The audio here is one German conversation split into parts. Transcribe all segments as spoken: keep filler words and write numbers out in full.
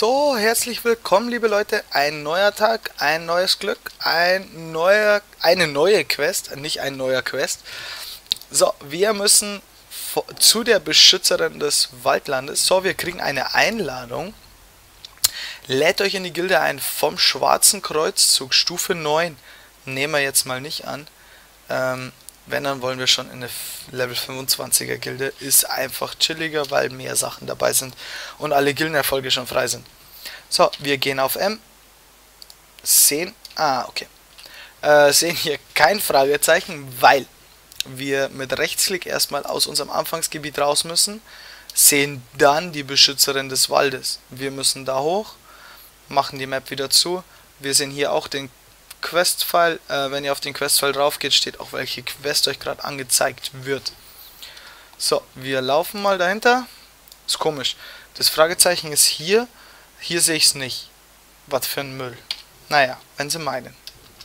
So, herzlich willkommen, liebe Leute. Ein neuer Tag, ein neues Glück, ein neuer, eine neue Quest, nicht ein neuer Quest. So, wir müssen zu der Beschützerin des Waldlandes. So, wir kriegen eine Einladung. Lädt euch in die Gilde ein vom Schwarzen Kreuzzug, Stufe neun. Nehmen wir jetzt mal nicht an. Ähm, wenn, dann wollen wir schon in eine Level fünfundzwanziger Gilde. Ist einfach chilliger, weil mehr Sachen dabei sind und alle Gildenerfolge schon frei sind. So, wir gehen auf M. Sehen, ah, okay. Äh, sehen hier kein Fragezeichen, weil wir mit Rechtsklick erstmal aus unserem Anfangsgebiet raus müssen. Sehen dann die Beschützerin des Waldes. Wir müssen da hoch, machen die Map wieder zu. Wir sehen hier auch den Quest-File. Äh, wenn ihr auf den Quest-File drauf geht, steht auch, welche Quest euch gerade angezeigt wird. So, wir laufen mal dahinter. Ist komisch. Das Fragezeichen ist hier. Hier sehe ich es nicht. Was für ein Müll. Naja, wenn sie meinen.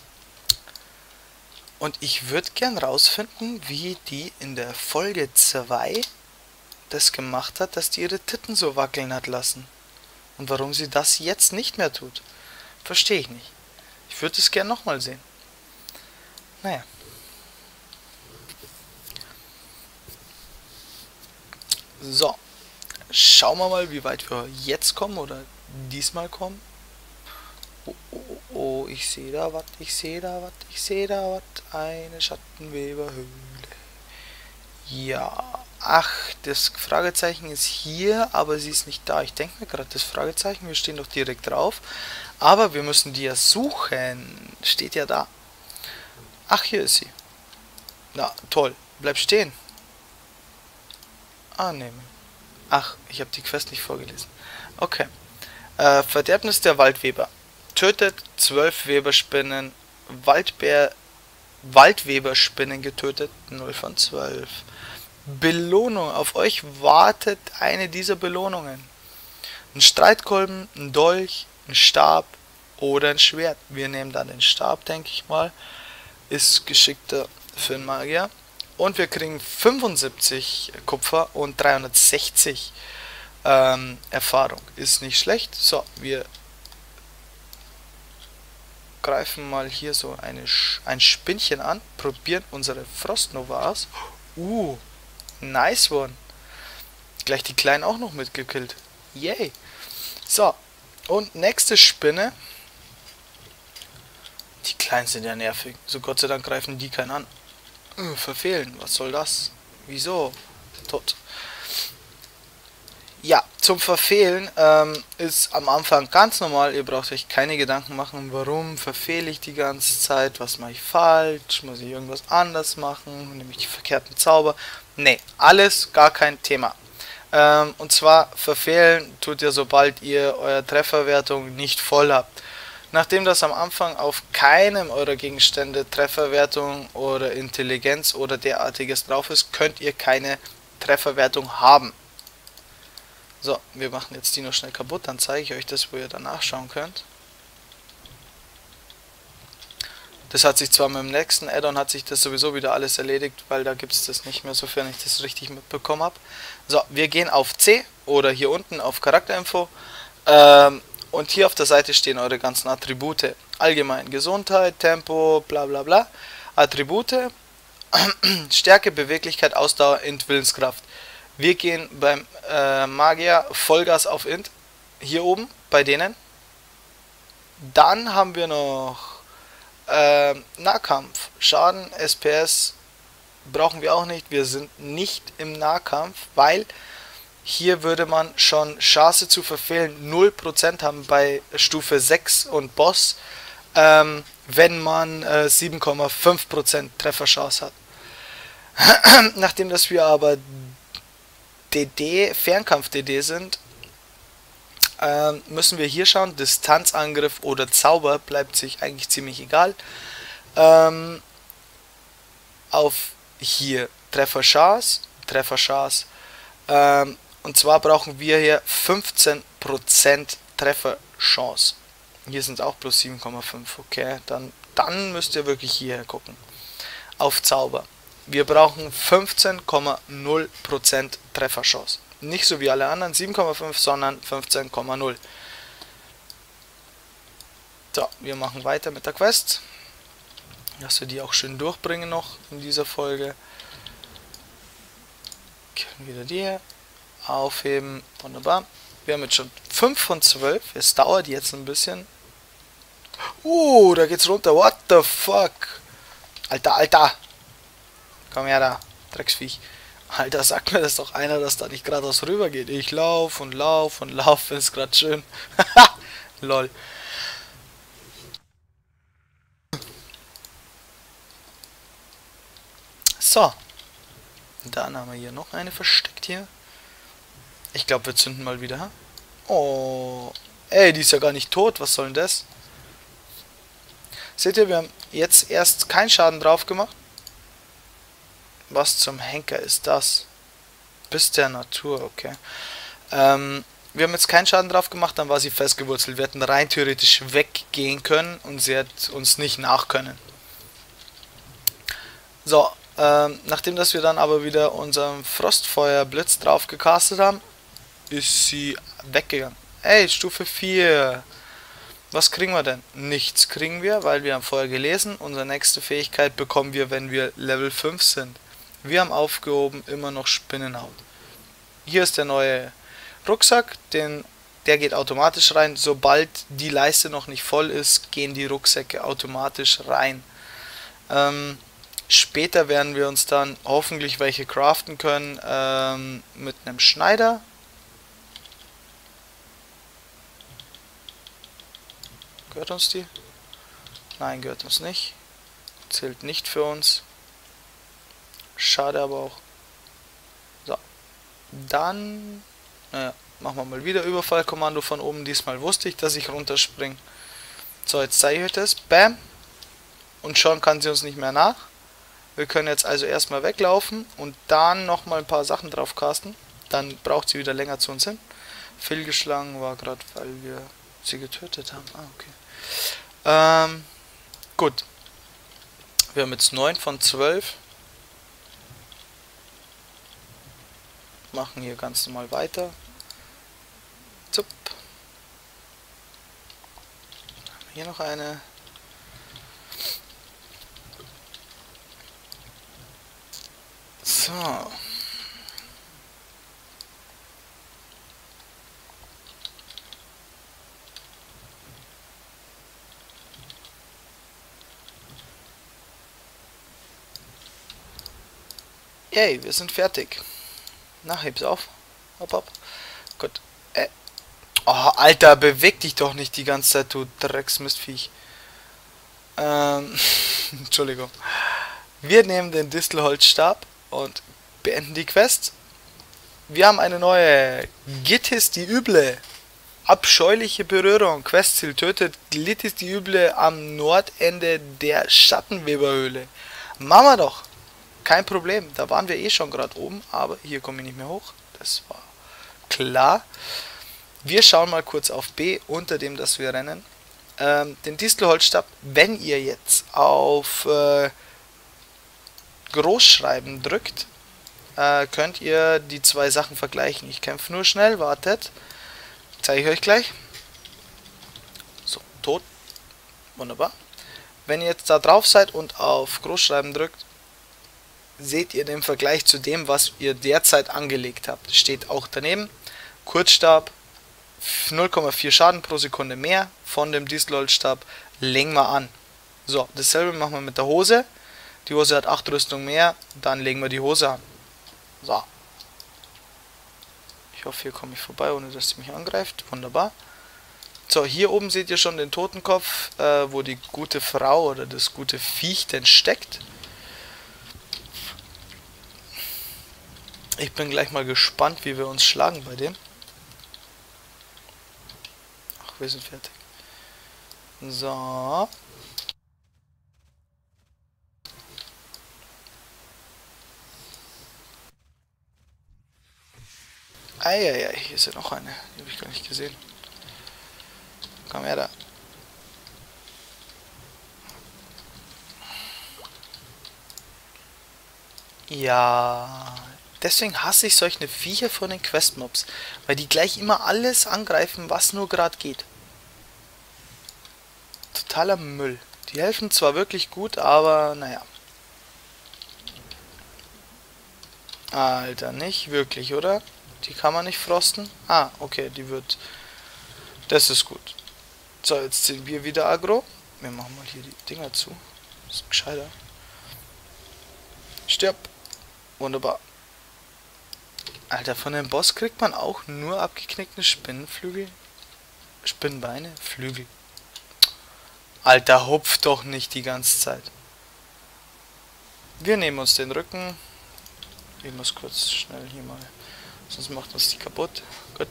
Und ich würde gern rausfinden, wie die in der Folge zwei das gemacht hat, dass die ihre Titten so wackeln hat lassen. Und warum sie das jetzt nicht mehr tut. Verstehe ich nicht. Ich würde es gern nochmal sehen. Naja. So. Schauen wir mal, wie weit wir jetzt kommen oder diesmal kommen. Oh, oh, oh, oh, ich sehe da was, ich sehe da was, ich sehe da was. Eine Schattenweberhöhle. Ja. Ach, das Fragezeichen ist hier, aber sie ist nicht da. Ich denke mir gerade, das Fragezeichen, wir stehen doch direkt drauf. Aber wir müssen die ja suchen. Steht ja da. Ach, hier ist sie. Na, toll. Bleib stehen. Annehmen. Ach, ich habe die Quest nicht vorgelesen. Okay. Äh, Verderbnis der Waldweber. Tötet zwölf Weberspinnen. Waldbär, Waldweberspinnen getötet. null von zwölf. Belohnung. Auf euch wartet eine dieser Belohnungen. Ein Streitkolben, ein Dolch, ein Stab oder ein Schwert. Wir nehmen dann den Stab, denke ich mal. Ist geschickter für einen Magier. Und wir kriegen fünfundsiebzig Kupfer und dreihundertsechzig ähm, Erfahrung. Ist nicht schlecht. So, wir greifen mal hier so eine, ein Spinnchen an. Probieren unsere Frostnova aus. Uh, nice one. Gleich die Kleinen auch noch mitgekillt. Yay. So. Und nächste Spinne. Die Kleinen sind ja nervig. So Gott sei Dank greifen die keinen an. Äh, verfehlen. Was soll das? Wieso? Tot. Ja, zum Verfehlen ähm, ist am Anfang ganz normal. Ihr braucht euch keine Gedanken machen, warum verfehle ich die ganze Zeit. Was mache ich falsch? Muss ich irgendwas anders machen? Nehme ich die verkehrten Zauber? Nee, alles gar kein Thema. Ähm, und zwar verfehlen tut ihr, sobald ihr eure Trefferwertung nicht voll habt. Nachdem das am Anfang auf keinem eurer Gegenstände Trefferwertung oder Intelligenz oder derartiges drauf ist, könnt ihr keine Trefferwertung haben. So, wir machen jetzt die noch schnell kaputt, dann zeige ich euch das, wo ihr danach schauen könnt. Das hat sich zwar mit dem nächsten Add-on hat sich das sowieso wieder alles erledigt, weil da gibt es das nicht mehr, sofern ich das richtig mitbekommen habe. So, wir gehen auf C oder hier unten auf Charakterinfo ähm, und hier auf der Seite stehen eure ganzen Attribute. Allgemein Gesundheit, Tempo, bla bla bla. Attribute, Stärke, Beweglichkeit, Ausdauer, Int, Willenskraft. Wir gehen beim äh, Magier Vollgas auf Int, hier oben bei denen. Dann haben wir noch äh, Nahkampf, Schaden, S P S brauchen wir auch nicht. Wir sind nicht im Nahkampf, weil hier würde man schon Chance zu verfehlen null Prozent haben bei Stufe sechs und Boss, ähm, wenn man äh, sieben Komma fünf Prozent Trefferchance hat. Nachdem dass wir aber D D, Fernkampf-D D sind, ähm, müssen wir hier schauen, Distanzangriff oder Zauber bleibt sich eigentlich ziemlich egal. Ähm, auf hier Trefferchance, Trefferchance, ähm, und zwar brauchen wir hier fünfzehn Prozent Trefferchance. Hier sind es auch plus sieben Komma fünf, okay, dann, dann müsst ihr wirklich hierher gucken. Auf Zauber. Wir brauchen fünfzehn Komma null Prozent Trefferchance. Nicht so wie alle anderen sieben Komma fünf, sondern fünfzehn Komma null. So, wir machen weiter mit der Quest. Dass wir die auch schön durchbringen noch in dieser Folge. Können wieder die aufheben. Wunderbar. Wir haben jetzt schon fünf von zwölf. Es dauert jetzt ein bisschen. Uh, da geht's runter. What the fuck? Alter, Alter. Komm her da, Drecksviech. Alter, sagt mir das doch einer, dass da nicht geradeaus rüber geht. Ich lauf und lauf und lauf, ist gerade schön. Lol. So. Dann haben wir hier noch eine versteckt hier. Ich glaube, wir zünden mal wieder. Oh. Ey, die ist ja gar nicht tot. Was soll denn das? Seht ihr, wir haben jetzt erst keinen Schaden drauf gemacht. Was zum Henker ist das? Bis der Natur, okay. Ähm, wir haben jetzt keinen Schaden drauf gemacht, dann war sie festgewurzelt. Wir hätten rein theoretisch weggehen können und sie hätte uns nicht nachkönnen. So, ähm, nachdem dass wir dann aber wieder unseren Frostfeuerblitz drauf gecastet haben, ist sie weggegangen. Ey, Stufe vier. Was kriegen wir denn? Nichts kriegen wir, weil wir haben vorher gelesen. Unsere nächste Fähigkeit bekommen wir, wenn wir Level fünf sind. Wir haben aufgehoben immer noch Spinnenhaut. Hier ist der neue Rucksack, den, der geht automatisch rein. Sobald die Leiste noch nicht voll ist, gehen die Rucksäcke automatisch rein. Ähm, später werden wir uns dann hoffentlich welche craften können ähm, mit einem Schneider. Gehört uns die? Nein, gehört uns nicht. Zählt nicht für uns. Schade aber auch. So. Dann naja, machen wir mal wieder Überfallkommando von oben. Diesmal wusste ich, dass ich runterspringe. So, jetzt zeige ich euch das. Bam. Und schon kann sie uns nicht mehr nach. Wir können jetzt also erstmal weglaufen und dann nochmal ein paar Sachen drauf casten. Dann braucht sie wieder länger zu uns hin. Fehlgeschlagen war gerade, weil wir sie getötet haben. Ah, okay. Ähm, gut. Wir haben jetzt neun von zwölf. Machen hier ganz normal weiter. Zup. Hier noch eine. So. Yay, wir sind fertig. Na, heb's auf. Hopp, hopp. Gut. Äh. Oh, Alter, beweg dich doch nicht die ganze Zeit, du Drecksmistviech. Ähm, Entschuldigung. Wir nehmen den Distelholzstab und beenden die Quest. Wir haben eine neue. Gittis die Üble. Abscheuliche Berührung. Questziel tötet Gittis die Üble am Nordende der Schattenweberhöhle. Machen wir doch. Kein Problem, da waren wir eh schon gerade oben, aber hier komme ich nicht mehr hoch. Das war klar. Wir schauen mal kurz auf B, unter dem, dass wir rennen. Ähm, den Distelholzstab, wenn ihr jetzt auf äh, Großschreiben drückt, äh, könnt ihr die zwei Sachen vergleichen. Ich kämpfe nur schnell, wartet. Zeige ich euch gleich. So, tot. Wunderbar. Wenn ihr jetzt da drauf seid und auf Großschreiben drückt, seht ihr den Vergleich zu dem, was ihr derzeit angelegt habt. Steht auch daneben. Kurzstab, null Komma vier Schaden pro Sekunde mehr von dem Distelholzstab. Legen wir an. So, dasselbe machen wir mit der Hose. Die Hose hat acht Rüstung mehr. Dann legen wir die Hose an. So. Ich hoffe, hier komme ich vorbei, ohne dass sie mich angreift. Wunderbar. So, hier oben seht ihr schon den Totenkopf, äh, wo die gute Frau oder das gute Viech denn steckt. Ich bin gleich mal gespannt, wie wir uns schlagen bei dem. Ach, wir sind fertig. So. Eieiei, hier ist ja noch eine. Die habe ich gar nicht gesehen. Komm her da. Ja. Deswegen hasse ich solche Viecher von den Questmobs, weil die gleich immer alles angreifen, was nur gerade geht. totaler Müll. Die helfen zwar wirklich gut, aber naja. Alter, nicht wirklich, oder? Die kann man nicht frosten. Ah, okay, die wird... Das ist gut. So, jetzt sind wir wieder aggro. Wir machen mal hier die Dinger zu. Das ist gescheiter. Stirb. Wunderbar. Alter, von dem Boss kriegt man auch nur abgeknickte Spinnenflügel. Spinnenbeine? Flügel. Alter, hupf doch nicht die ganze Zeit. Wir nehmen uns den Rücken. Ich muss kurz schnell hier mal... Sonst macht uns die kaputt. Gut.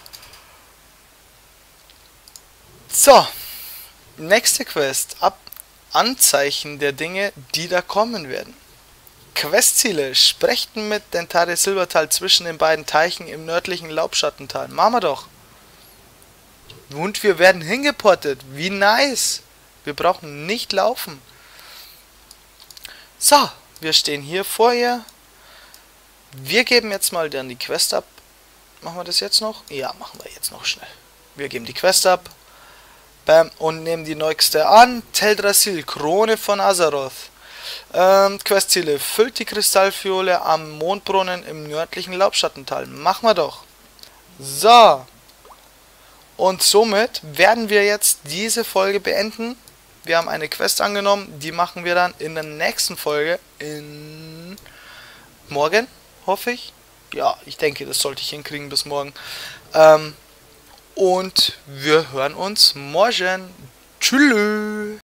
So. Nächste Quest. Ab Anzeichen der Dinge, die da kommen werden. Questziele. Sprechten mit Dentare Silbertal zwischen den beiden Teichen im nördlichen Laubschattental. Machen wir doch. Und wir werden hingeportet. Wie nice. Wir brauchen nicht laufen. So. Wir stehen hier vor ihr. Wir geben jetzt mal dann die Quest ab. Machen wir das jetzt noch? Ja, machen wir jetzt noch schnell. Wir geben die Quest ab. Bam. Und nehmen die neueste an. Teldrassil, Krone von Azeroth. Ähm, Questziele. Füllt die Kristallfiole am Mondbrunnen im nördlichen Laubschattental. Machen wir doch. So. Und somit werden wir jetzt diese Folge beenden. Wir haben eine Quest angenommen. Die machen wir dann in der nächsten Folge. In morgen. Hoffe ich. Ja, ich denke, das sollte ich hinkriegen bis morgen. Ähm, und wir hören uns morgen. Tschüss.